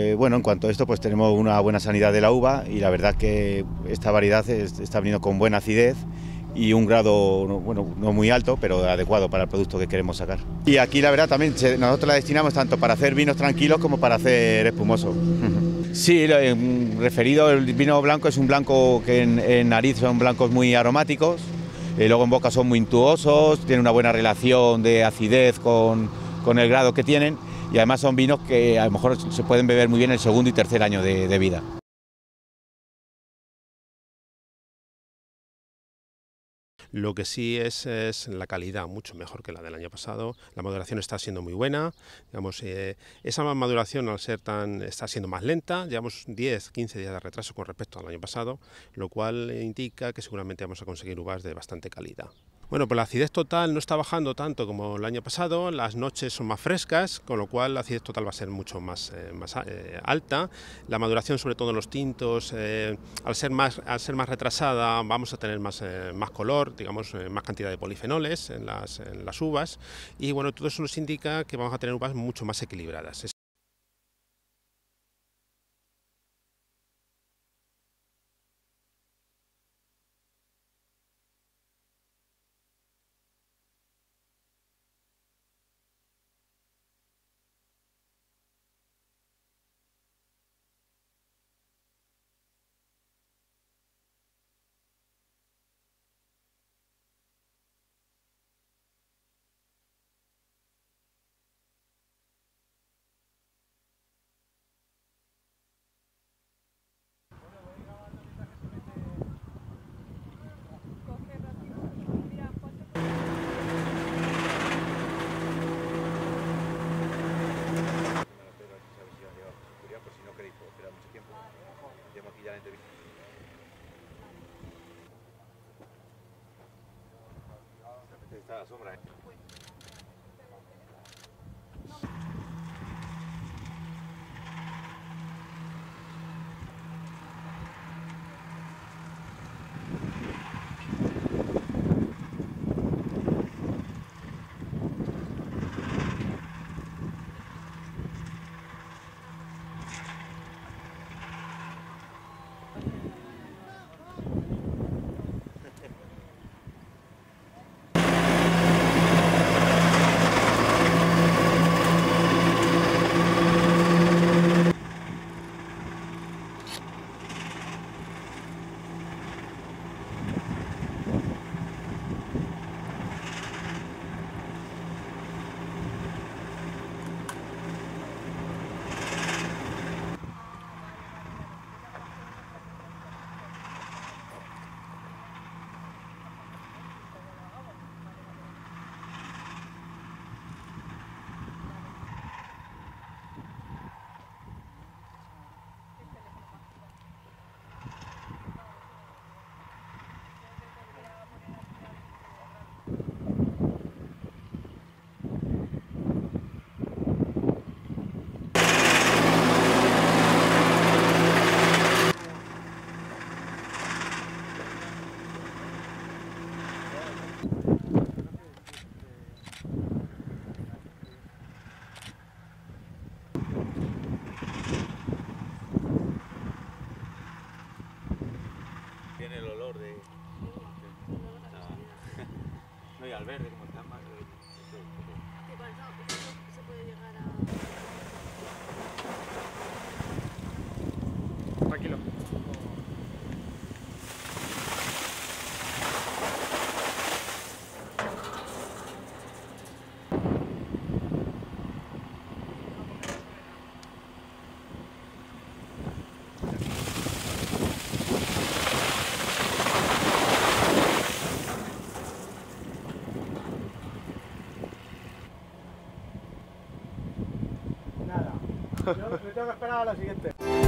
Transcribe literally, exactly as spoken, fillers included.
Eh, bueno, en cuanto a esto, pues tenemos una buena sanidad de la uva y la verdad que esta variedad es, está viniendo con buena acidez y un grado, no, bueno, no muy alto, pero adecuado para el producto que queremos sacar. Y aquí la verdad también se, nosotros la destinamos tanto para hacer vinos tranquilos como para hacer espumoso. Sí, eh, referido, el vino blanco es un blanco que en, en nariz son blancos muy aromáticos, eh, luego en boca son muy untuosos, tienen una buena relación de acidez con, con el grado que tienen y además son vinos que a lo mejor se pueden beber muy bien el segundo y tercer año de, de vida. Lo que sí es, es la calidad, mucho mejor que la del año pasado. La maduración está siendo muy buena. Digamos, eh, esa maduración, al ser tan, está siendo más lenta, llevamos diez, quince días de retraso con respecto al año pasado, lo cual indica que seguramente vamos a conseguir uvas de bastante calidad. Bueno, pues la acidez total no está bajando tanto como el año pasado, las noches son más frescas, con lo cual la acidez total va a ser mucho más, eh, más eh, alta. La maduración, sobre todo en los tintos, eh, al, ser más, al ser más retrasada, vamos a tener más, eh, más color, digamos, eh, más cantidad de polifenoles en las, en las uvas, y bueno, todo eso nos indica que vamos a tener uvas mucho más equilibradas. Está la sombra, ¿eh? Tiene el olor de... No, y al verde, como está más... Se puede llegar a... Tranquilo. Nada. Yo me tengo que esperar a la siguiente.